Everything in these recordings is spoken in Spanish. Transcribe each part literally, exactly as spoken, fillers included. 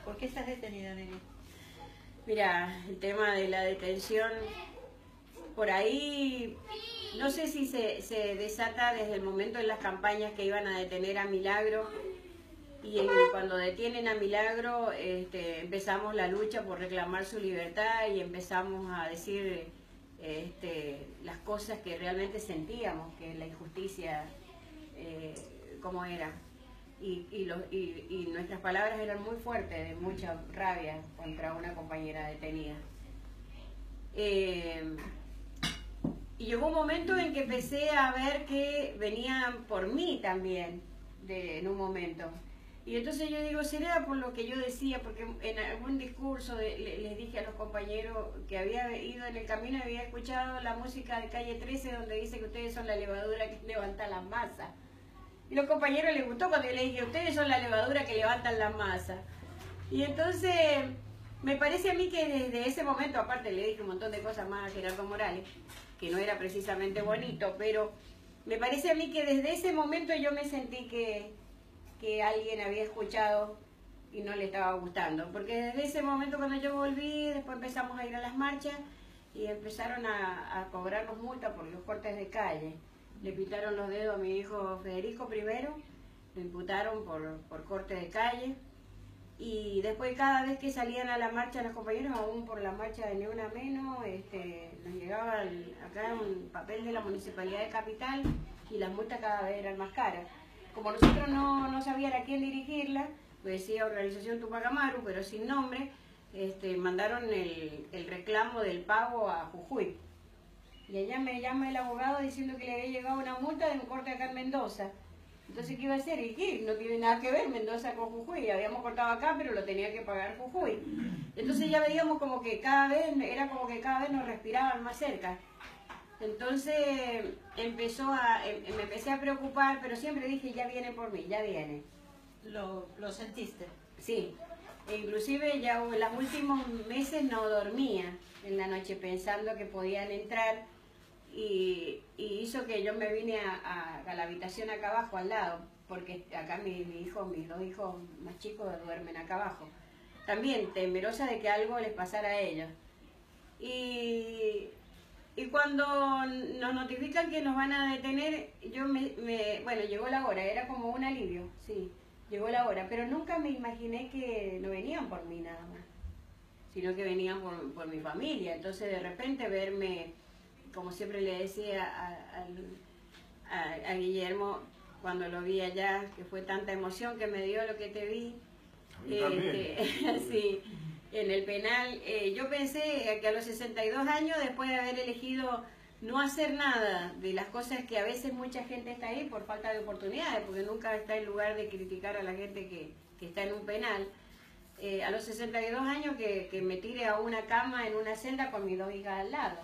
¿Por qué estás detenida, Nelly? Mira, el tema de la detención, por ahí, no sé si se, se desata desde el momento de las campañas que iban a detener a Milagro, y en, cuando detienen a Milagro este, empezamos la lucha por reclamar su libertad y empezamos a decir este, las cosas que realmente sentíamos, que la injusticia, eh, cómo era. Y, y, los, y, y nuestras palabras eran muy fuertes, de mucha rabia contra una compañera detenida. Eh, y llegó un momento en que empecé a ver que venían por mí también, de, en un momento. Y entonces yo digo, ¿será por lo que yo decía? Porque en algún discurso de, le, les dije a los compañeros que había ido en el camino y había escuchado la música de Calle trece donde dice que ustedes son la levadura que levanta la masa. Y los compañeros les gustó cuando yo les dije, ustedes son la levadura que levantan la masa. Y entonces, me parece a mí que desde ese momento, aparte le dije un montón de cosas más a Gerardo Morales, que no era precisamente bonito, pero me parece a mí que desde ese momento yo me sentí que, que alguien había escuchado y no le estaba gustando. Porque desde ese momento cuando yo volví, después empezamos a ir a las marchas y empezaron a, a cobrarnos multa por los cortes de calle. Le pintaron los dedos a mi hijo Federico primero, lo imputaron por, por corte de calle, y después cada vez que salían a la marcha los compañeros, aún por la marcha de Ni Una Menos, este, nos llegaba el, acá un papel de la Municipalidad de Capital y las multas cada vez eran más caras. Como nosotros no, no sabían a quién dirigirla, pues decía Organización Tupac Amaru, pero sin nombre, este, mandaron el, el reclamo del pago a Jujuy. Y allá me llama el abogado diciendo que le había llegado una multa de un corte acá en Mendoza. Entonces, ¿qué iba a hacer? ¿Y qué? No tiene nada que ver Mendoza con Jujuy. Habíamos cortado acá, pero lo tenía que pagar Jujuy. Entonces ya veíamos como que cada vez, era como que cada vez nos respiraban más cerca. Entonces empezó a, me empecé a preocupar, pero siempre dije, ya viene por mí, ya viene. ¿Lo, lo sentiste? Sí. E inclusive ya en los últimos meses no dormía en la noche pensando que podían entrar. Y, y hizo que yo me vine a, a, a la habitación acá abajo, al lado, porque acá mi, mi hijo, mis dos hijos más chicos duermen acá abajo. También temerosa de que algo les pasara a ellos. Y, y cuando nos notifican que nos van a detener, yo me, me, bueno, llegó la hora, era como un alivio, sí, llegó la hora, pero nunca me imaginé que no venían por mí nada más, sino que venían por, por mi familia. Entonces de repente verme, como siempre le decía a, a, a, a Guillermo cuando lo vi allá, que fue tanta emoción que me dio lo que te vi, este, sí, en el penal, eh, yo pensé que a los sesenta y dos años, después de haber elegido no hacer nada de las cosas que a veces mucha gente está ahí por falta de oportunidades, porque nunca está en lugar de criticar a la gente que, que está en un penal, eh, a los sesenta y dos años que, que me tire a una cama en una celda con mis dos hijas al lado.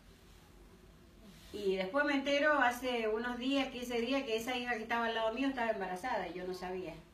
Y después me entero hace unos días, quince días, que esa hija que estaba al lado mío estaba embarazada y yo no sabía.